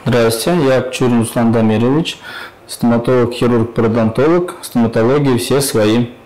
Здравствуйте, я Пчурин Руслан Дамирович, стоматолог, хирург, пародонтолог, стоматология все свои.